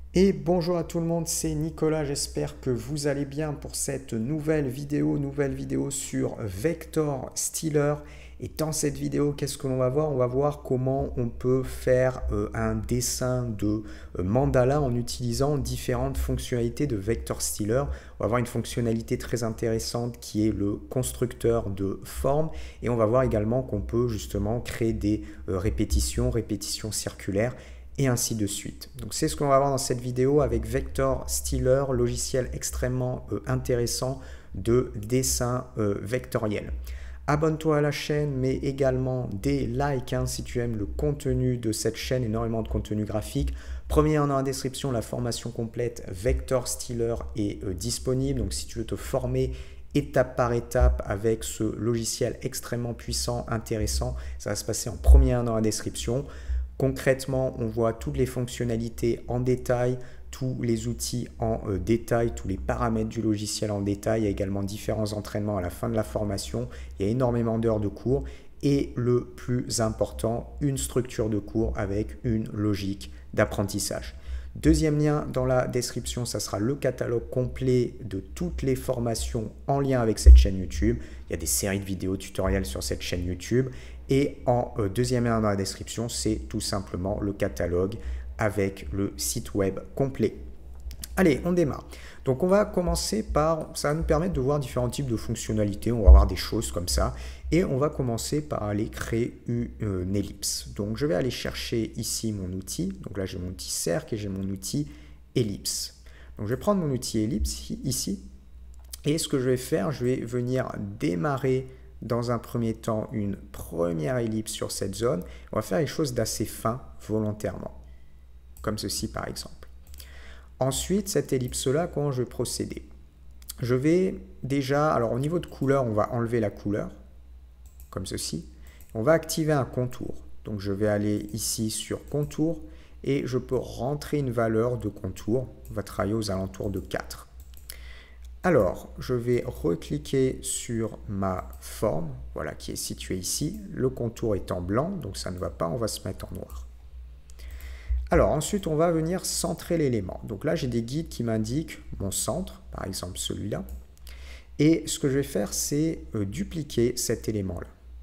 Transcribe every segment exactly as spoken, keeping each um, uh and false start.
Et bonjour à tout le monde, c'est Nicolas, j'espère que vous allez bien pour cette nouvelle vidéo, nouvelle vidéo sur Vector Stealer. Et dans cette vidéo, qu'est-ce que l'on va voir? On va voir comment on peut faire euh, un dessin de euh, mandala en utilisant différentes fonctionnalités de Vector Stealer. On va voir une fonctionnalité très intéressante qui est le constructeur de forme. Et on va voir également qu'on peut justement créer des euh, répétitions, répétitions circulaires, et ainsi de suite. Donc c'est ce qu'on va voir dans cette vidéo avec Vector Stealer, logiciel extrêmement euh, intéressant de dessin euh, vectoriel. Abonne-toi à la chaîne, mais également des likes hein, si tu aimes le contenu de cette chaîne, énormément de contenu graphique. Premier lien dans la description, la formation complète Vector Stealer est euh, disponible. Donc si tu veux te former étape par étape avec ce logiciel extrêmement puissant, intéressant, ça va se passer en premier lien dans la description. Concrètement, on voit toutes les fonctionnalités en détail, tous les outils en euh, détail, tous les paramètres du logiciel en détail. Il y a également différents entraînements à la fin de la formation. Il y a énormément d'heures de cours. Et le plus important, une structure de cours avec une logique d'apprentissage. Deuxième lien dans la description, ça sera le catalogue complet de toutes les formations en lien avec cette chaîne YouTube. Il y a des séries de vidéos tutoriels sur cette chaîne YouTube. Et en euh, deuxième lien dans la description, c'est tout simplement le catalogue avec le site web complet. Allez, on démarre. Donc on va commencer par, ça va nous permettre de voir différents types de fonctionnalités. On va voir des choses comme ça. Et on va commencer par aller créer une, une ellipse. Donc je vais aller chercher ici mon outil. Donc là j'ai mon outil cercle et j'ai mon outil ellipse. Donc je vais prendre mon outil ellipse ici. Et ce que je vais faire, je vais venir démarrer dans un premier temps une première ellipse sur cette zone. On va faire les choses d'assez fin volontairement. Comme ceci par exemple. Ensuite, cette ellipse-là, comment je vais procéder? Je vais déjà, alors au niveau de couleur, on va enlever la couleur, comme ceci. On va activer un contour. Donc je vais aller ici sur contour et je peux rentrer une valeur de contour. On va travailler aux alentours de quatre. Alors, je vais recliquer sur ma forme, voilà, qui est située ici. Le contour est en blanc, donc ça ne va pas, on va se mettre en noir. Alors, ensuite, on va venir centrer l'élément. Donc là, j'ai des guides qui m'indiquent mon centre, par exemple celui-là. Et ce que je vais faire, c'est euh, dupliquer cet élément-là.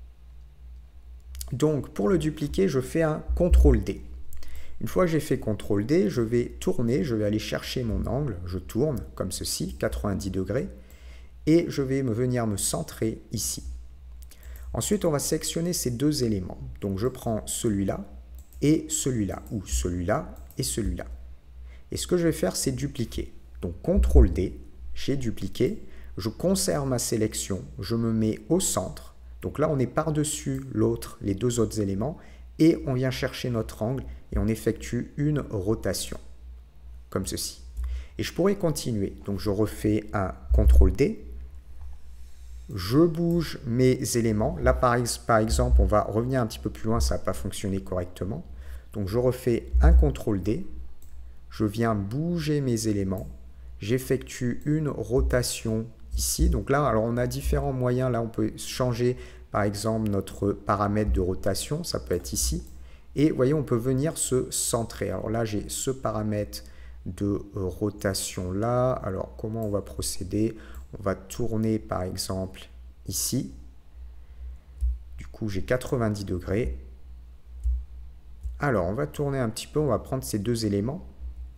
Donc, pour le dupliquer, je fais un contrôle D. Une fois que j'ai fait contrôle D, je vais tourner, je vais aller chercher mon angle, je tourne comme ceci, quatre-vingt-dix degrés, et je vais me venir me centrer ici. Ensuite, on va sélectionner ces deux éléments. Donc je prends celui-là et celui-là, ou celui-là et celui-là. Et ce que je vais faire, c'est dupliquer. Donc contrôle D, j'ai dupliqué, je conserve ma sélection, je me mets au centre. Donc là, on est par-dessus l'autre, les deux autres éléments, et on vient chercher notre angle et on effectue une rotation, comme ceci. Et je pourrais continuer. Donc je refais un contrôle D, je bouge mes éléments. Là, par, par exemple, on va revenir un petit peu plus loin, ça n'a pas fonctionné correctement. Donc je refais un contrôle D, je viens bouger mes éléments, j'effectue une rotation ici. Donc là, alors on a différents moyens. Là, on peut changer par exemple notre paramètre de rotation, ça peut être ici. Et vous voyez, on peut venir se centrer. Alors là, j'ai ce paramètre de rotation là. Alors comment on va procéder? On va tourner par exemple ici. Du coup, j'ai quatre-vingt-dix degrés. Alors, on va tourner un petit peu, on va prendre ces deux éléments.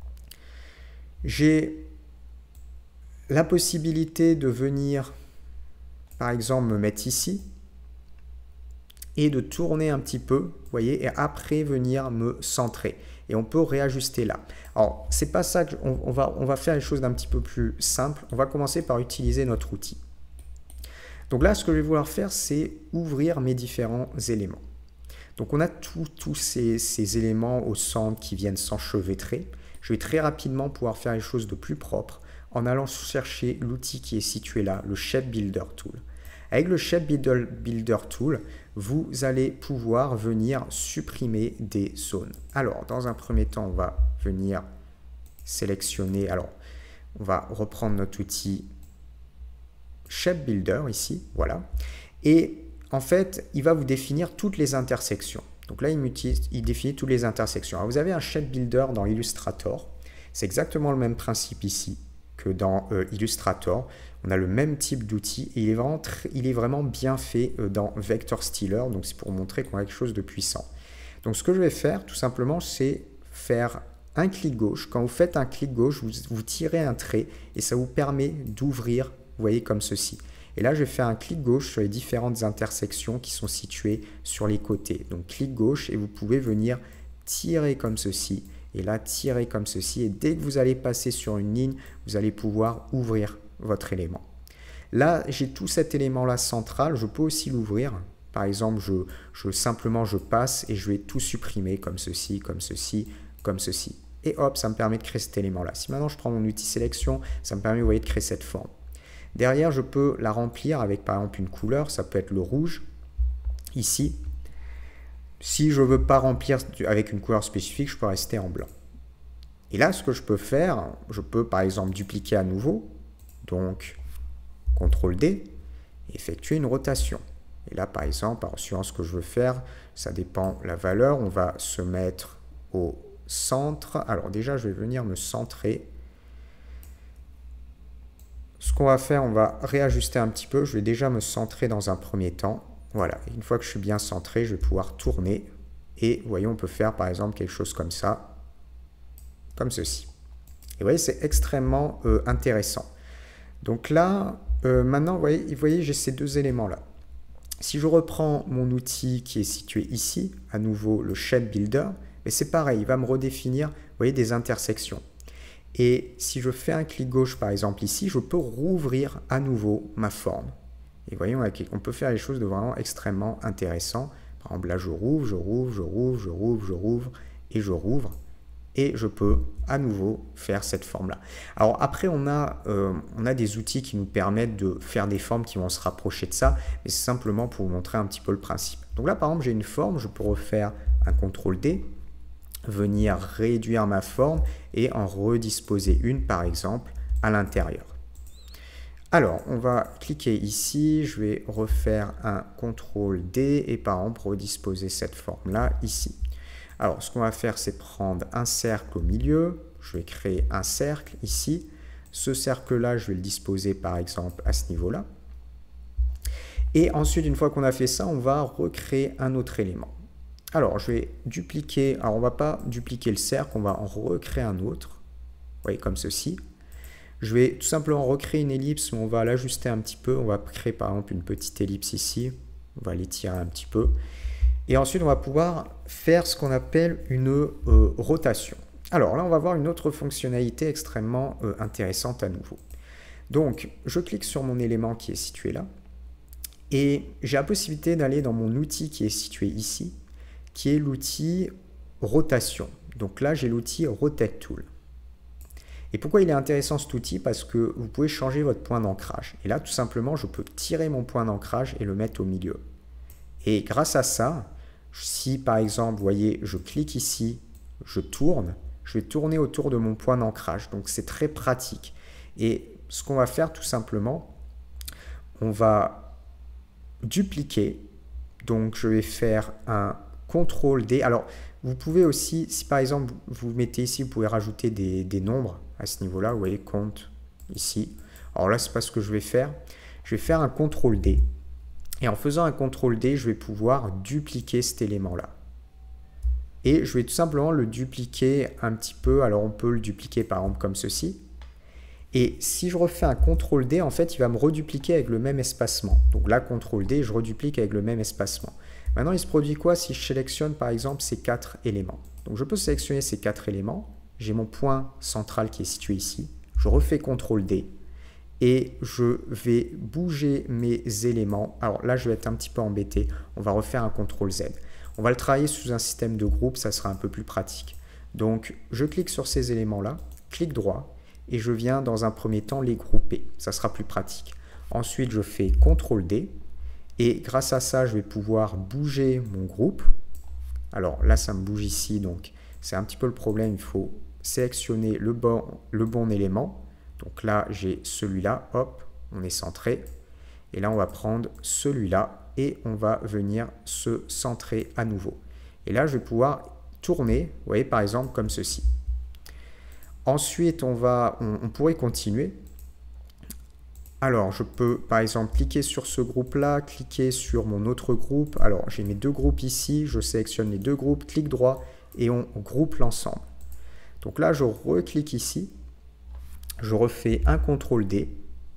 J'ai la possibilité de venir, par exemple, me mettre ici et de tourner un petit peu, vous voyez, et après venir me centrer. Et on peut réajuster là. Alors, c'est pas ça qu'on on va, on va faire les choses d'un petit peu plus simple. On va commencer par utiliser notre outil. Donc là, ce que je vais vouloir faire, c'est ouvrir mes différents éléments. Donc on a tous ces, ces éléments au centre qui viennent s'enchevêtrer. Je vais très rapidement pouvoir faire les choses de plus propre en allant chercher l'outil qui est situé là, le Shape Builder Tool. Avec le Shape Builder, Builder Tool, vous allez pouvoir venir supprimer des zones. Alors, dans un premier temps, on va venir sélectionner, alors, on va reprendre notre outil Shape Builder ici, voilà. Et en fait, il va vous définir toutes les intersections. Donc là, il, il définit toutes les intersections. Alors, vous avez un Shape Builder dans Illustrator. C'est exactement le même principe ici que dans euh, Illustrator. On a le même type d'outil et il est, vraiment il est vraiment bien fait euh, dans Vector Stealer. Donc c'est pour montrer qu'on a quelque chose de puissant. Donc ce que je vais faire tout simplement, c'est faire un clic gauche. Quand vous faites un clic gauche, vous, vous tirez un trait et ça vous permet d'ouvrir, vous voyez, comme ceci. Et là, je vais faire un clic gauche sur les différentes intersections qui sont situées sur les côtés. Donc, clic gauche et vous pouvez venir tirer comme ceci. Et là, tirer comme ceci. Et dès que vous allez passer sur une ligne, vous allez pouvoir ouvrir votre élément. Là, j'ai tout cet élément-là central. Je peux aussi l'ouvrir. Par exemple, je, je, simplement, je passe et je vais tout supprimer comme ceci, comme ceci, comme ceci. Et hop, ça me permet de créer cet élément-là. Si maintenant, je prends mon outil sélection, ça me permet, vous voyez, de créer cette forme. Derrière, je peux la remplir avec par exemple une couleur, ça peut être le rouge, ici. Si je ne veux pas remplir avec une couleur spécifique, je peux rester en blanc. Et là, ce que je peux faire, je peux par exemple dupliquer à nouveau, donc contrôle D, et effectuer une rotation. Et là, par exemple, en suivant ce que je veux faire, ça dépend de la valeur, on va se mettre au centre. Alors déjà, je vais venir me centrer. Ce qu'on va faire, on va réajuster un petit peu. Je vais déjà me centrer dans un premier temps. Voilà, une fois que je suis bien centré, je vais pouvoir tourner. Et vous voyez, on peut faire par exemple quelque chose comme ça, comme ceci. Et vous voyez, c'est extrêmement euh, intéressant. Donc là, euh, maintenant, vous voyez, vous voyez j'ai ces deux éléments-là. Si je reprends mon outil qui est situé ici, à nouveau le Shape Builder, c'est pareil, il va me redéfinir, vous voyez, des intersections. Et si je fais un clic gauche, par exemple ici, je peux rouvrir à nouveau ma forme. Et vous voyez, on peut faire des choses de vraiment extrêmement intéressantes. Par exemple, là, je rouvre, je rouvre, je rouvre, je rouvre, je rouvre, et je rouvre. Et je peux à nouveau faire cette forme-là. Alors après, on a, euh, on a des outils qui nous permettent de faire des formes qui vont se rapprocher de ça. Mais c'est simplement pour vous montrer un petit peu le principe. Donc là, par exemple, j'ai une forme, je peux refaire un contrôle D. Venir réduire ma forme et en redisposer une, par exemple, à l'intérieur. Alors, on va cliquer ici, je vais refaire un contrôle D et par exemple redisposer cette forme-là ici. Alors, ce qu'on va faire, c'est prendre un cercle au milieu, je vais créer un cercle ici. Ce cercle-là, je vais le disposer par exemple à ce niveau-là. Et ensuite, une fois qu'on a fait ça, on va recréer un autre élément. Alors, je vais dupliquer, alors on ne va pas dupliquer le cercle, on va en recréer un autre, vous voyez, comme ceci. Je vais tout simplement recréer une ellipse, on va l'ajuster un petit peu, on va créer par exemple une petite ellipse ici, on va l'étirer un petit peu. Et ensuite, on va pouvoir faire ce qu'on appelle une euh, rotation. Alors là, on va voir une autre fonctionnalité extrêmement euh, intéressante à nouveau. Donc, je clique sur mon élément qui est situé là, et j'ai la possibilité d'aller dans mon outil qui est situé ici, qui est l'outil rotation. Donc là, j'ai l'outil Rotate Tool. Et pourquoi il est intéressant cet outil? Parce que vous pouvez changer votre point d'ancrage. Et là, tout simplement, je peux tirer mon point d'ancrage et le mettre au milieu. Et grâce à ça, si par exemple, vous voyez, je clique ici, je tourne, je vais tourner autour de mon point d'ancrage. Donc c'est très pratique. Et ce qu'on va faire tout simplement, on va dupliquer. Donc je vais faire un contrôle D. Alors, vous pouvez aussi, si par exemple vous mettez ici, vous pouvez rajouter des, des nombres à ce niveau-là. Vous voyez, compte ici. Alors là, c'est pas ce que je vais faire. Je vais faire un contrôle D. Et en faisant un contrôle D, je vais pouvoir dupliquer cet élément-là. Et je vais tout simplement le dupliquer un petit peu. Alors, on peut le dupliquer par exemple comme ceci. Et si je refais un contrôle D, en fait, il va me redupliquer avec le même espacement. Donc là, contrôle D, je reduplique avec le même espacement. Maintenant, il se produit quoi si je sélectionne par exemple ces quatre éléments? Donc je peux sélectionner ces quatre éléments. J'ai mon point central qui est situé ici. Je refais contrôle D et je vais bouger mes éléments. Alors là, je vais être un petit peu embêté. On va refaire un contrôle Z. On va le travailler sous un système de groupe, ça sera un peu plus pratique. Donc je clique sur ces éléments-là, clic droit et je viens dans un premier temps les grouper. Ça sera plus pratique. Ensuite, je fais contrôle D. Et grâce à ça, je vais pouvoir bouger mon groupe. Alors là, ça me bouge ici, donc c'est un petit peu le problème. Il faut sélectionner le bon, le bon élément. Donc là, j'ai celui-là, hop, on est centré. Et là, on va prendre celui-là et on va venir se centrer à nouveau. Et là, je vais pouvoir tourner, vous voyez, par exemple, comme ceci. Ensuite, on, va, on, on pourrait continuer. Alors, je peux par exemple cliquer sur ce groupe-là, cliquer sur mon autre groupe. Alors, j'ai mes deux groupes ici, je sélectionne les deux groupes, clic droit et on groupe l'ensemble. Donc là, je reclique ici, je refais un contrôle D.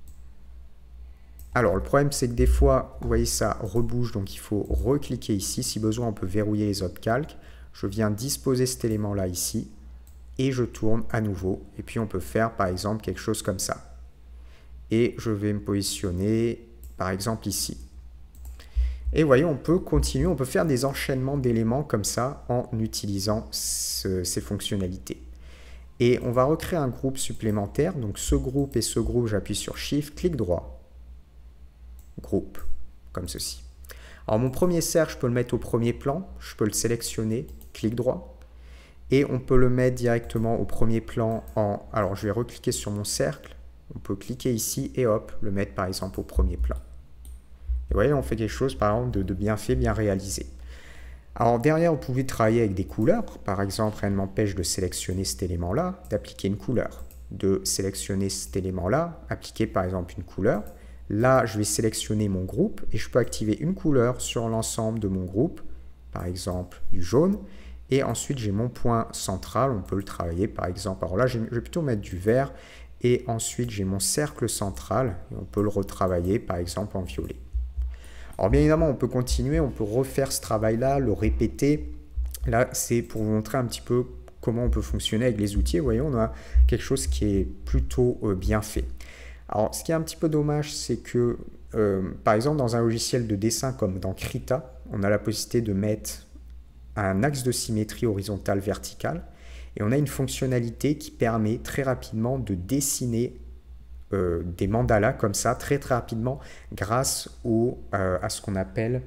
Alors, le problème, c'est que des fois, vous voyez, ça rebouge, donc il faut recliquer ici. Si besoin, on peut verrouiller les autres calques. Je viens disposer cet élément-là ici et je tourne à nouveau. Et puis, on peut faire, par exemple, quelque chose comme ça. Et je vais me positionner, par exemple, ici. Et vous voyez, on peut continuer, on peut faire des enchaînements d'éléments comme ça en utilisant ce, ces fonctionnalités. Et on va recréer un groupe supplémentaire. Donc, ce groupe et ce groupe, j'appuie sur Shift, clic droit. Groupe, comme ceci. Alors mon premier cercle, je peux le mettre au premier plan, je peux le sélectionner, clic droit, et on peut le mettre directement au premier plan en... Alors je vais recliquer sur mon cercle, on peut cliquer ici et hop, le mettre par exemple au premier plan. Et vous voyez, on fait quelque chose par exemple de, de bien fait, bien réalisé. Alors derrière, vous pouvez travailler avec des couleurs, par exemple, rien ne m'empêche de sélectionner cet élément-là, d'appliquer une couleur, de sélectionner cet élément-là, appliquer par exemple une couleur. Là, je vais sélectionner mon groupe et je peux activer une couleur sur l'ensemble de mon groupe, par exemple du jaune. Et ensuite, j'ai mon point central, on peut le travailler par exemple. Alors là, je vais plutôt mettre du vert. Et ensuite, j'ai mon cercle central et on peut le retravailler par exemple en violet. Alors bien évidemment, on peut continuer, on peut refaire ce travail-là, le répéter. Là, c'est pour vous montrer un petit peu comment on peut fonctionner avec les outils. Vous voyez, on a quelque chose qui est plutôt euh, bien fait. Alors, ce qui est un petit peu dommage, c'est que, euh, par exemple, dans un logiciel de dessin comme dans Krita, on a la possibilité de mettre un axe de symétrie horizontale verticale et on a une fonctionnalité qui permet très rapidement de dessiner euh, des mandalas comme ça, très très rapidement, grâce au, euh, à ce qu'on appelle,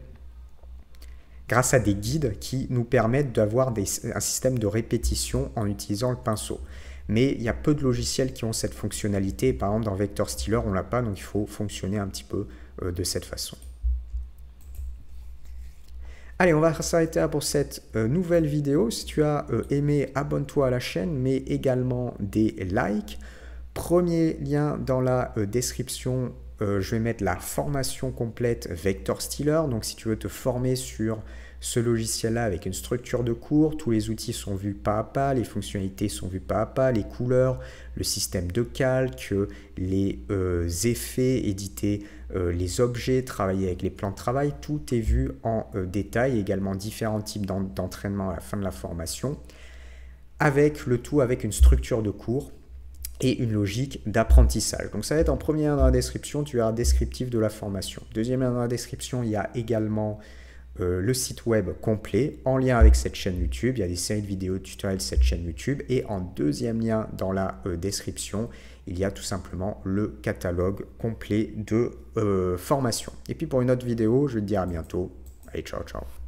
grâce à des guides qui nous permettent d'avoir un système de répétition en utilisant le pinceau. Mais il y a peu de logiciels qui ont cette fonctionnalité. Par exemple, dans Vector Stealer, on ne l'a pas, donc il faut fonctionner un petit peu euh, de cette façon. Allez, on va s'arrêter là pour cette euh, nouvelle vidéo. Si tu as euh, aimé, abonne-toi à la chaîne, mets également des likes. Premier lien dans la euh, description, euh, je vais mettre la formation complète Vector Stealer. Donc, si tu veux te former sur ce logiciel-là avec une structure de cours, tous les outils sont vus pas à pas, les fonctionnalités sont vues pas à pas, les couleurs, le système de calque, les euh, effets, éditer euh, les objets, travailler avec les plans de travail, tout est vu en euh, détail, également différents types d'entraînement à la fin de la formation, avec le tout avec une structure de cours et une logique d'apprentissage. Donc ça va être en premier lien dans la description, tu as un descriptif de la formation. Deuxième lien dans la description, il y a également Euh, le site web complet en lien avec cette chaîne YouTube. Il y a des séries de vidéos tutoriels de cette chaîne YouTube. Et en deuxième lien dans la euh, description, il y a tout simplement le catalogue complet de euh, formation. Et puis pour une autre vidéo, je vais te dire à bientôt. Allez, ciao, ciao.